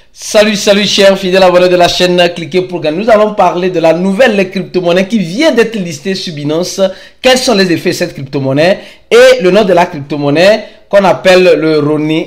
Salut chers fidèles abonnés de la chaîne Cliquez pour gagner. Nous allons parler de la nouvelle crypto-monnaie qui vient d'être listée sur Binance. Quels sont les effets de cette crypto-monnaie et le nom de la crypto-monnaie qu'on appelle le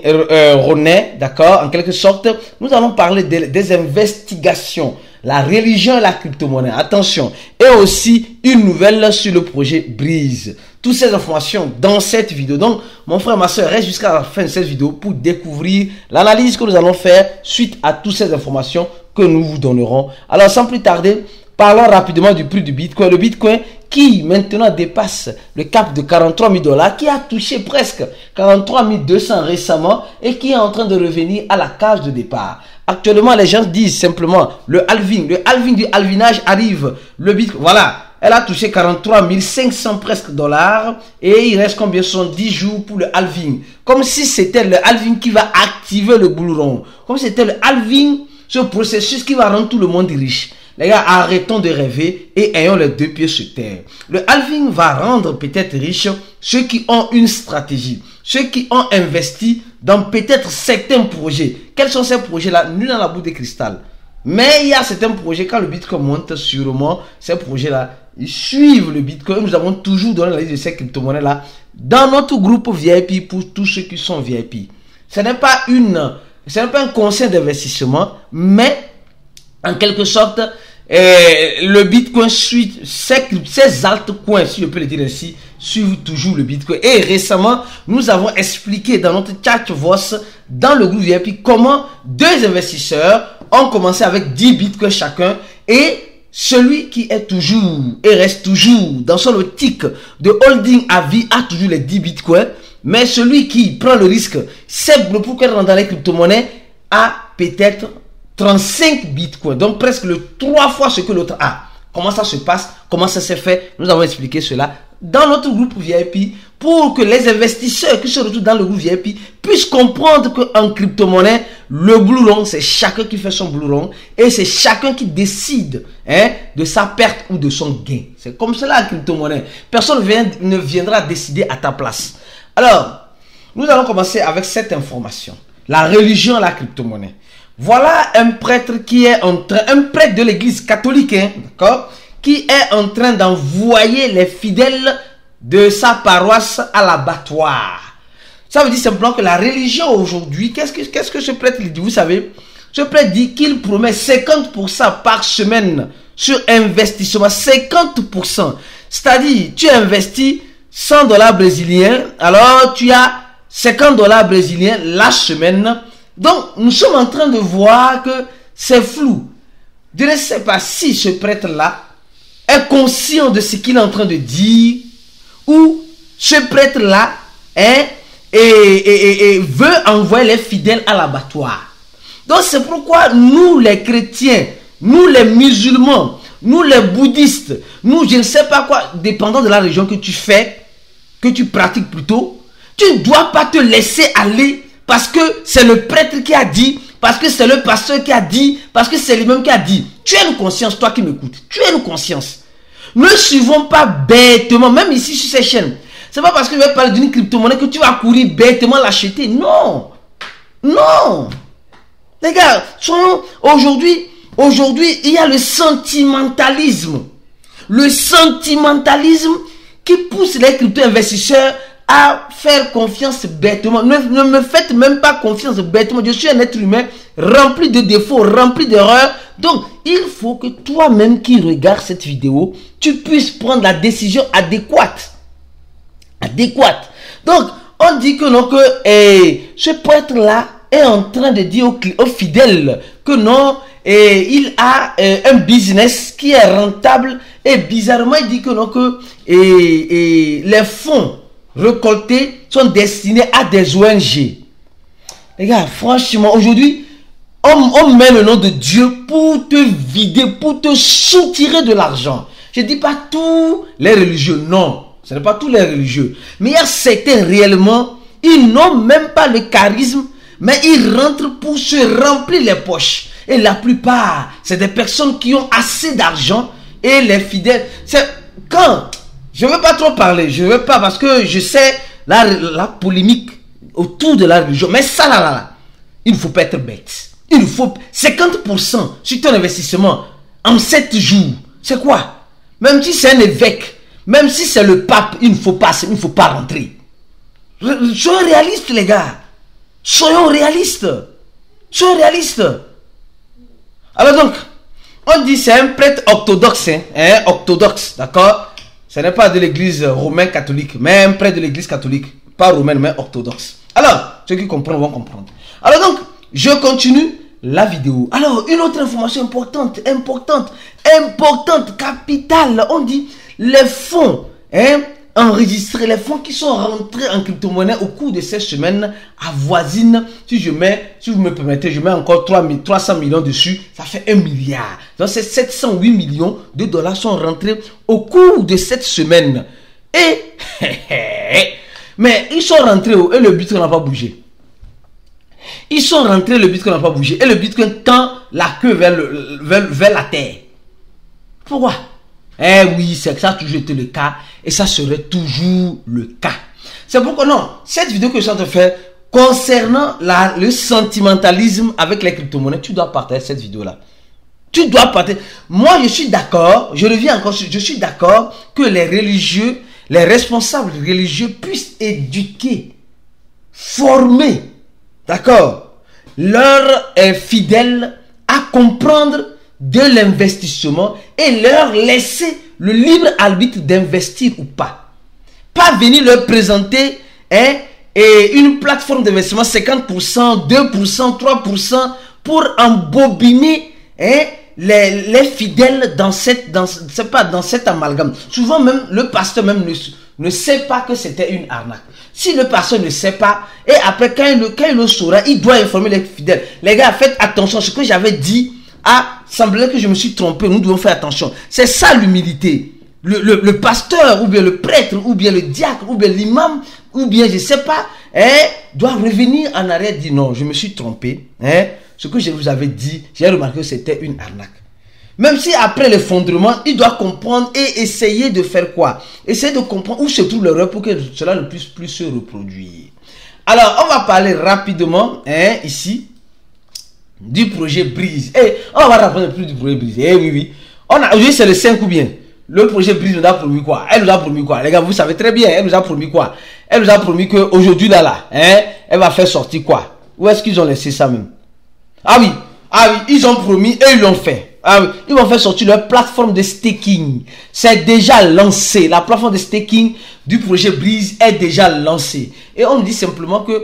Ronet, d'accord? En quelque sorte, nous allons parler des investigations, la religion et la crypto-monnaie. Attention. Et aussi une nouvelle sur le projet Breeze. Toutes ces informations dans cette vidéo. Donc, mon frère, ma soeur, reste jusqu'à la fin de cette vidéo pour découvrir l'analyse que nous allons faire suite à toutes ces informations que nous vous donnerons. Alors, sans plus tarder, parlons rapidement du prix du Bitcoin. Le Bitcoin qui maintenant dépasse le cap de 43 000 $, qui a touché presque 43 200 récemment et qui est en train de revenir à la case de départ. Actuellement, les gens disent simplement le halving du halvinage arrive. Le Bitcoin, voilà. Elle a touché 43 500 presque dollars et il reste combien? 10 jours pour le halving. Comme si c'était le halving qui va activer le bull run. Comme si c'était le halving, ce processus qui va rendre tout le monde riche. Les gars, arrêtons de rêver et ayons les deux pieds sur terre. Le halving va rendre peut-être riches ceux qui ont une stratégie, ceux qui ont investi dans peut-être certains projets. Quels sont ces projets-là? Nul dans la boule de cristal. Mais il y a certains projets, quand le Bitcoin monte, sûrement, ces projets-là, ils suivent le Bitcoin. Nous avons toujours donné la liste de ces crypto-monnaies-là dans notre groupe VIP pour tous ceux qui sont VIP. Ce n'est pas un conseil d'investissement, mais en quelque sorte, le Bitcoin suit ces altcoins, si je peux le dire ainsi, suivent toujours le Bitcoin. Et récemment, nous avons expliqué dans notre chat voice, dans le groupe VIP, comment deux investisseurs ont commencé avec 10 Bitcoins chacun et celui qui est toujours et reste toujours dans son optique de holding à vie a toujours les 10 Bitcoins, mais celui qui prend le risque, c'est le pourquoi dans les crypto-monnaies, a peut-être 35 Bitcoins, donc presque le 3 fois ce que l'autre a. Comment ça se passe? Comment ça s'est fait? Nous avons expliqué cela dans notre groupe VIP pour que les investisseurs qui se retrouvent dans le groupe VIP puissent comprendre qu'en crypto-monnaie, le blue run, c'est chacun qui fait son blue run et c'est chacun qui décide de sa perte ou de son gain. C'est comme cela la crypto-monnaie. Personne ne viendra décider à ta place. Alors, nous allons commencer avec cette information. La religion et la crypto-monnaie. Voilà un prêtre qui est en train, un prêtre de l'église catholique, d'accord, qui est en train d'envoyer les fidèles de sa paroisse à l'abattoir. Ça veut dire simplement que la religion aujourd'hui, qu'est-ce que ce prêtre dit? Vous savez, ce prêtre dit qu'il promet 50% par semaine sur investissement. 50%. C'est-à-dire, tu investis 100 $ brésiliens, alors tu as 50 $ brésiliens la semaine. Donc, nous sommes en train de voir que c'est flou. Je ne sais pas si ce prêtre-là est conscient de ce qu'il est en train de dire ou ce prêtre-là veut envoyer les fidèles à l'abattoir. Donc, c'est pourquoi nous, les chrétiens, nous, les musulmans, nous, les bouddhistes, nous, je ne sais pas quoi, dépendant de la religion que tu fais, que tu pratiques plutôt, tu ne dois pas te laisser aller parce que c'est le prêtre qui a dit, parce que c'est le pasteur qui a dit, parce que c'est lui-même qui a dit. Tu as une conscience, toi qui m'écoutes. Tu as une conscience. Ne suivons pas bêtement, même ici sur ces chaînes. C'est pas parce que je vais parler d'une crypto-monnaie que tu vas courir bêtement l'acheter. Non. Non. Les gars, aujourd'hui, il y a le sentimentalisme. Le sentimentalisme qui pousse les crypto-investisseurs à faire confiance bêtement. Ne me faites même pas confiance bêtement. Je suis un être humain rempli de défauts, rempli d'erreurs. Donc, il faut que toi-même qui regardes cette vidéo, tu puisses prendre la décision adéquate. Donc, on dit que non, que ce prêtre-là est en train de dire aux fidèles que non, il a un business qui est rentable. Et bizarrement, il dit que non, que les fonds récoltés sont destinés à des ONG. Les gars, franchement, aujourd'hui, on met le nom de Dieu pour te vider, pour te soutirer de l'argent. Je ne dis pas tous les religieux, non. Ce n'est pas tous les religieux. Mais il y a certains réellement, ils n'ont même pas le charisme, mais ils rentrent pour se remplir les poches. Et la plupart, c'est des personnes qui ont assez d'argent et les fidèles. C'est quand... Je ne veux pas trop parler, je ne veux pas parce que je sais la polémique autour de la religion. Mais ça là, il ne faut pas être bête. Il faut 50% sur ton investissement en 7 jours. C'est quoi? Même si c'est un évêque, même si c'est le pape, il ne faut pas rentrer. Soyons réalistes, les gars. Soyons réalistes. Soyons réalistes. Alors donc, on dit c'est un prêtre orthodoxe, orthodoxe, d'accord? Ce n'est pas de l'église romaine catholique, mais un prêtre de l'église catholique. Pas romaine, mais orthodoxe. Alors, ceux qui comprennent vont comprendre. Alors donc, je continue la vidéo. Alors, une autre information importante, capitale. On dit les fonds enregistrés, les fonds qui sont rentrés en crypto-monnaie au cours de cette semaine avoisinent, si vous me permettez, je mets encore 300 millions dessus, ça fait 1 milliard. Donc, ces 708 millions de dollars sont rentrés au cours de cette semaine. Mais ils sont rentrés et le Bitcoin n'a pas bougé. Ils sont rentrés, le Bitcoin n'a pas bougé. Et le Bitcoin tend la queue vers la terre. Pourquoi? Eh oui, ça a toujours été le cas. Et ça serait toujours le cas. C'est pourquoi non, cette vidéo que je suis en train de faire concernant le sentimentalisme avec les crypto-monnaies, tu dois partager cette vidéo-là. Tu dois partager. Moi, je suis d'accord, je reviens encore, je suis d'accord que les religieux, les responsables religieux puissent éduquer, former, d'accord, leurs fidèles à comprendre de l'investissement et leur laisser le libre arbitre d'investir ou pas. Pas venir leur présenter et une plateforme d'investissement 50%, 2%, 3% pour embobiner les fidèles dans cet amalgame. Souvent même le pasteur même ne sait pas que c'était une arnaque. Si le pasteur ne sait pas, et après quand il le saura, il doit informer les fidèles. Les gars, faites attention, ce que j'avais dit semblait que je me suis trompé, nous devons faire attention. C'est ça l'humilité. Le pasteur, ou bien le prêtre, ou bien le diacre, ou bien l'imam, ou bien je ne sais pas, doit revenir en arrière et dire non, je me suis trompé. Ce que je vous avais dit, j'ai remarqué que c'était une arnaque. Même si après l'effondrement, il doit comprendre et essayer de faire quoi? Essayer de comprendre où se trouve l'erreur pour que cela ne puisse plus se reproduire. Alors, on va parler rapidement, ici, du projet Brise. On va rappeler plus du projet Brise. Oui. Aujourd'hui, c'est le 5 ou bien. Le projet Brise nous a promis quoi? Elle nous a promis quoi? Les gars, vous savez très bien, elle nous a promis quoi? Elle nous a promis qu'aujourd'hui, elle va faire sortir quoi? Où est-ce qu'ils ont laissé ça même? Ah oui, ils ont promis et ils l'ont fait. Ils vont faire sortir leur plateforme de staking. C'est déjà lancé. La plateforme de staking du projet Brise est déjà lancée. Et on dit simplement que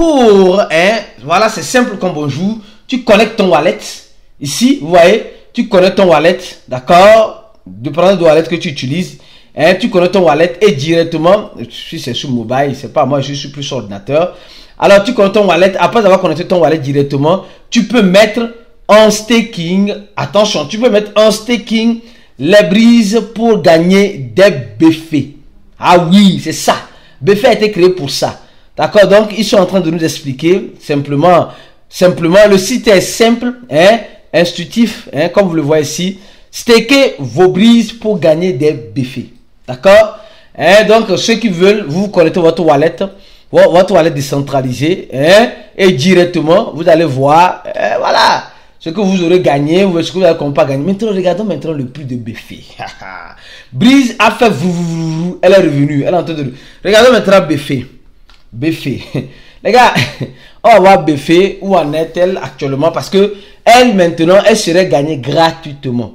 voilà, c'est simple comme bonjour. Tu connectes ton wallet. Ici, vous voyez, tu connectes ton wallet, d'accord? Dépendant de wallet que tu utilises. Tu connectes ton wallet et directement, si c'est sur mobile, c'est pas moi, je suis plus sur ordinateur. Alors, tu connectes ton wallet. Après avoir connecté ton wallet directement, tu peux mettre en staking, attention, tu peux mettre en staking les brises pour gagner des BFE. Ah oui, c'est ça. BFE a été créé pour ça. D'accord, donc ils sont en train de nous expliquer simplement, le site est simple, intuitif, comme vous le voyez ici. Stakez vos brises pour gagner des BFE. D'accord? Donc ceux qui veulent, vous connectez votre wallet décentralisée, et directement, vous allez voir, voilà, ce que vous aurez gagné, ou ce que vous n'avez pas gagné. Maintenant, regardons le prix de BFE. Brise a fait elle est revenue, elle est en train de... Regardons maintenant BFE. Les gars, on va voir BFE, où en est-elle actuellement, parce que elle maintenant, elle serait gagnée gratuitement.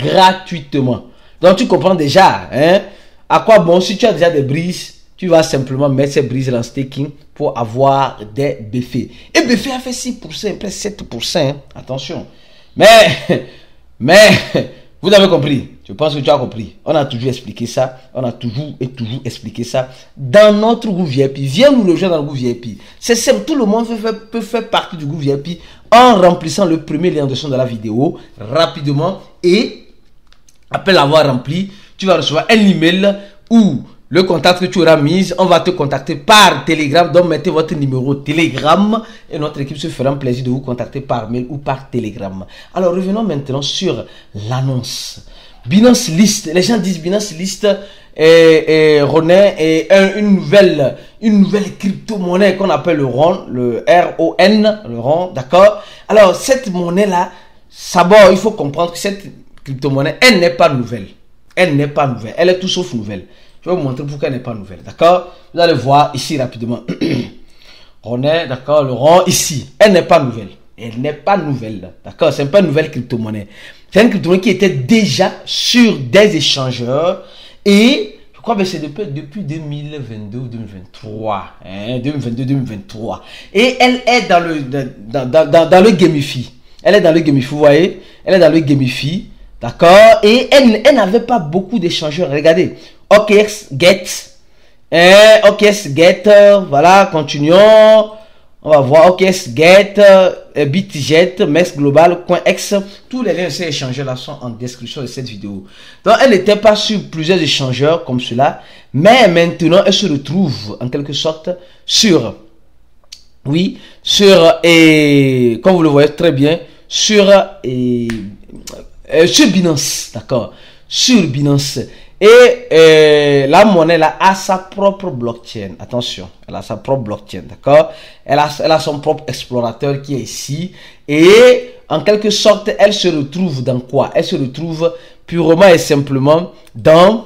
Donc tu comprends déjà, à quoi bon, si tu as déjà des brises, tu vas simplement mettre ces brises en staking pour avoir des BFE. Et BFE a fait 6%, presque 7%. Attention. Mais, vous avez compris. Je pense que tu as compris. On a toujours expliqué ça. On a toujours expliqué ça. Dans notre groupe VIP, viens nous rejoindre dans le groupe VIP. C'est simple. Tout le monde peut faire partie du groupe VIP en remplissant le premier lien de son de la vidéo rapidement. Et après l'avoir rempli, tu vas recevoir un email où le contact que tu auras mis, on va te contacter par Telegram. Donc, mettez votre numéro Telegram et notre équipe se fera un plaisir de vous contacter par mail ou par Telegram. Alors, revenons maintenant sur l'annonce. Binance liste. Les gens disent Binance liste et Ronin et une nouvelle crypto-monnaie qu'on appelle le RON, le R-O-N, le RON, d'accord? Alors, cette monnaie-là, d'abord, il faut comprendre que cette crypto-monnaie, elle n'est pas nouvelle. Elle n'est pas nouvelle. Elle est tout sauf nouvelle. Je vais vous montrer pourquoi elle n'est pas nouvelle, d'accord? Vous allez voir ici rapidement. Ronin, d'accord, le RON, ici. Elle n'est pas nouvelle. Elle n'est pas nouvelle, d'accord? C'est pas une nouvelle crypto-monnaie. C'est une crypto-monnaie qui était déjà sur des échangeurs et je crois que c'est depuis 2022 ou 2023. 2022-2023. Et elle est dans le Gamify. Elle est dans le Gamify, vous voyez? Elle est dans le Gamify, d'accord? Et elle n'avait pas beaucoup d'échangeurs. Regardez. OKX Get. OKX Get. Voilà, continuons. On va voir OKX Get, BitGet, Mex Global, CoinEx. Tous les liens de ces échangeurs-là sont en description de cette vidéo. Donc, elle n'était pas sur plusieurs échangeurs comme cela. Mais maintenant, elle se retrouve en quelque sorte sur, et comme vous le voyez très bien, sur Binance. D'accord. Sur Binance. Et la monnaie là a sa propre blockchain. Attention, elle a sa propre blockchain, d'accord? Elle a son propre explorateur qui est ici. Et en quelque sorte, elle se retrouve dans quoi? Elle se retrouve purement et simplement dans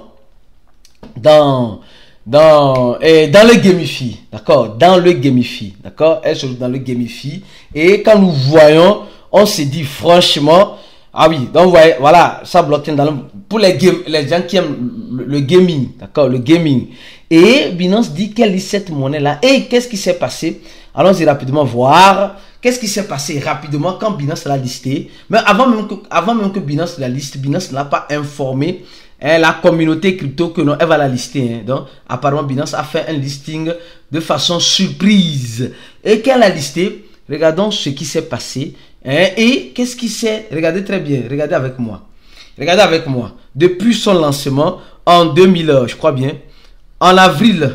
le Gamify, d'accord? Dans le Gamify, d'accord? Elle se retrouve dans le Gamify. Et quand nous voyons, on se dit franchement, ah oui, donc voilà, ça blockchain pour les gens qui aiment le gaming, d'accord, le gaming. Et Binance dit qu'elle lit cette monnaie-là. Et qu'est-ce qui s'est passé? Allons-y rapidement voir. Qu'est-ce qui s'est passé rapidement quand Binance l'a listé? Mais avant même que Binance la liste, Binance n'a pas informé la communauté crypto que non, elle va la lister. Donc, apparemment, Binance a fait un listing de façon surprise. Et qu'elle a listé, regardons ce qui s'est passé. Et qu'est-ce qui s'est... Regardez très bien, regardez avec moi. Regardez avec moi. Depuis son lancement en 2000, je crois bien, en avril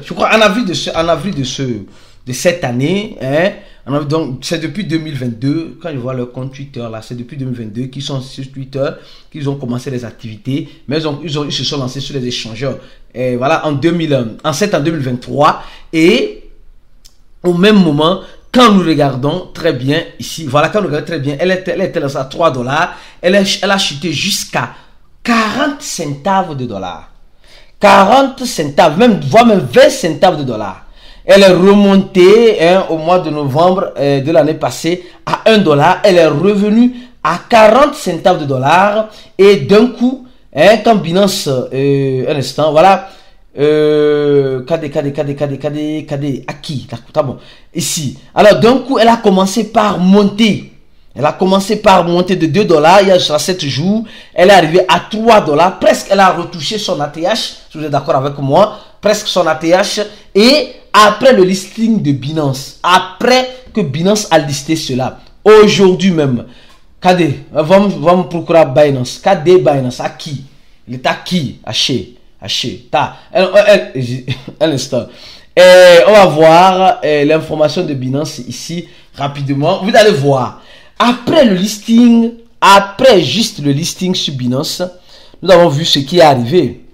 de cette année, donc c'est depuis 2022, quand je vois leur compte Twitter là, c'est depuis 2022 qu'ils sont sur Twitter, qu'ils ont commencé les activités, mais ils se sont lancés sur les échangeurs. Et voilà, en 2023, et au même moment, quand nous regardons très bien ici, voilà, quand nous regardons très bien, elle était lancée à 3 $, elle a chuté jusqu'à 40 centaves de dollars. 40 centaves, voire même 20 centaves de dollars. Elle est remontée au mois de novembre de l'année passée à 1 $. Elle est revenue à 40 centaves de dollars. Et d'un coup, quand Binance, un instant, voilà, Aki, d'accord, bon, ici. Alors d'un coup, elle a commencé par monter. Elle a commencé par monter de 2 $, il y a 7 jours. Elle est arrivée à 3 $. Presque, elle a retouché son ATH. Si vous êtes d'accord avec moi, presque son ATH. Et après le listing de Binance, après que Binance a listé cela, aujourd'hui même, KD, vamos procurar Binance. KD Binance, aqui. Il est aqui, aché, ta. Un instant. On va voir l'information de Binance ici rapidement. Vous allez voir. Après le listing, juste le listing sur Binance, nous avons vu ce qui est arrivé.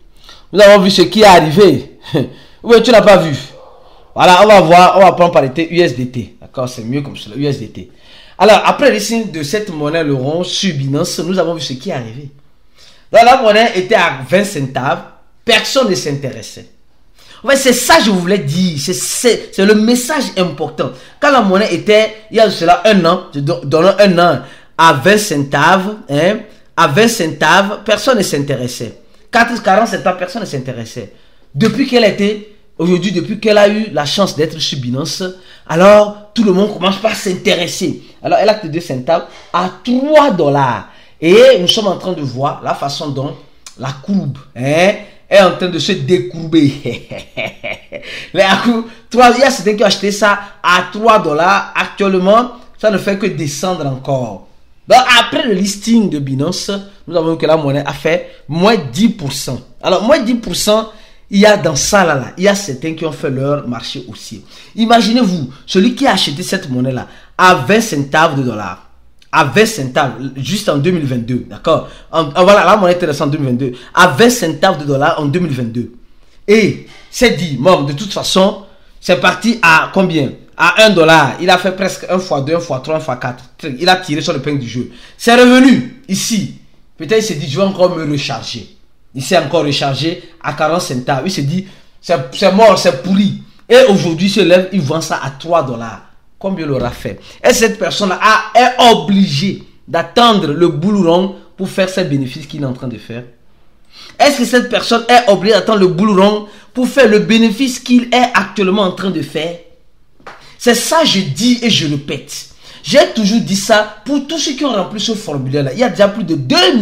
Oui, tu n'as pas vu. Voilà, on va voir, on va prendre parité USDT. D'accord, c'est mieux comme cela, USDT. Alors, après le listing de cette monnaie, le rond, sur Binance, nous avons vu ce qui est arrivé. Donc, la monnaie était à 20 centaves. Personne ne s'intéressait. Ouais, c'est ça que je voulais dire. C'est le message important. Quand la monnaie était, il y a cela un an, je donne un an à 20 centaves, à 20 centaves, personne ne s'intéressait. 40 centaves, personne ne s'intéressait. Depuis qu'elle était, aujourd'hui, depuis qu'elle a eu la chance d'être sur Binance, alors tout le monde commence par s'intéresser. Alors elle a que 2 centaves à 3 $. Et nous sommes en train de voir la façon dont la courbe, est en train de se décourber. Il y a certains qui ont acheté ça à 3 $. Actuellement, ça ne fait que descendre encore. Donc, après le listing de Binance, nous avons vu que la monnaie a fait moins 10%. Alors, moins 10%, il y a dans ça là, il y a certains qui ont fait leur marché haussier. Imaginez-vous, celui qui a acheté cette monnaie là à 20 centaves de dollars. à 20 centaves, juste en 2022, d'accord? Voilà, la monnaie était en 2022, à 20 centaves de dollars en 2022. Et c'est dit, bon, de toute façon, c'est parti à combien? À 1 dollar. Il a fait presque 1 x 2, 1 x 3, 1 x 4. Il a tiré sur le pain du jeu. C'est revenu ici. Peut-être il s'est dit, je vais encore me recharger. Il s'est encore rechargé à 40 centaves. Il s'est dit, c'est mort, c'est pourri. Et aujourd'hui, il se lève, il vend ça à 3 dollars. Combien il aura fait? Et cette personne-là est obligée d'attendre le bull run pour faire ces bénéfices qu'il est en train de faire? Est-ce que cette personne est obligée d'attendre le bull run pour faire le bénéfice qu'il est actuellement en train de faire? C'est ça je dis et je répète. J'ai toujours dit ça pour tous ceux qui ont rempli ce formulaire-là. Il y a déjà plus de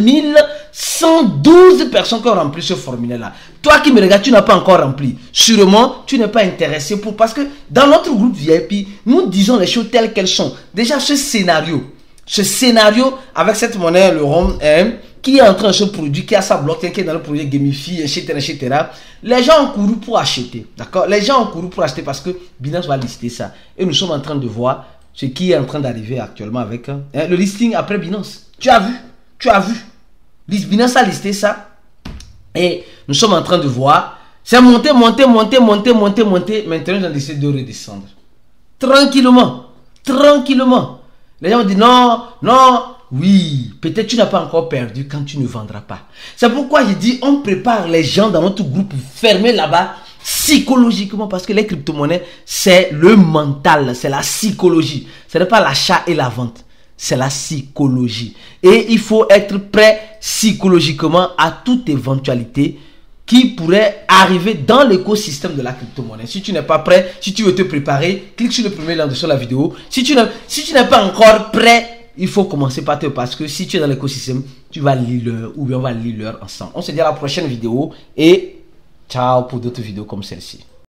2112 personnes qui ont rempli ce formulaire-là. Toi qui me regardes, tu n'as pas encore rempli. Sûrement, tu n'es pas intéressé parce que dans notre groupe VIP, nous disons les choses telles qu'elles sont. Déjà, ce scénario avec cette monnaie, le ROM, qui est en train de se produire, qui a sa blockchain, qui est dans le projet Gamify, etc. Les gens ont couru pour acheter. D'accord? Les gens ont couru pour acheter parce que Binance va lister ça. Et nous sommes en train de voir ce qui est en train d'arriver actuellement avec le listing après Binance. Tu as vu? Binance a listé ça. Et nous sommes en train de voir. C'est monté. Maintenant, ils ont décidé de redescendre. Tranquillement. Les gens ont dit non. Oui, peut-être tu n'as pas encore perdu quand tu ne vendras pas. C'est pourquoi je dis, on prépare les gens dans notre groupe fermé là-bas psychologiquement, parce que les crypto-monnaies, c'est le mental, c'est la psychologie. Ce n'est pas l'achat et la vente, c'est la psychologie. Et il faut être prêt psychologiquement à toute éventualité qui pourrait arriver dans l'écosystème de la crypto-monnaie. Si tu n'es pas prêt, si tu veux te préparer, clique sur le premier lien de la vidéo. Si tu n'es pas encore prêt, il faut commencer par parce que si tu es dans l'écosystème, tu vas lire l'heure ou bien on va lire l'heure ensemble. On se dit à la prochaine vidéo et ciao pour d'autres vidéos comme celle-ci.